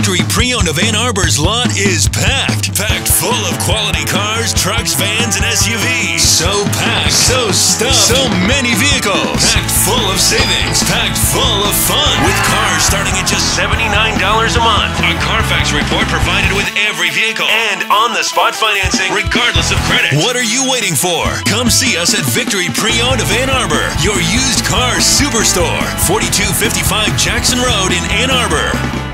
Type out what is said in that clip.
Victory Pre-Owned of Ann Arbor's lot is packed. Packed full of quality cars, trucks, vans, and SUVs. So packed, so stuffed, so many vehicles. Packed full of savings, packed full of fun. With cars starting at just $79 a month. A Carfax report provided with every vehicle. And on-the-spot financing, regardless of credit. What are you waiting for? Come see us at Victory Pre-Owned of Ann Arbor, your used car superstore. 4255 Jackson Road in Ann Arbor.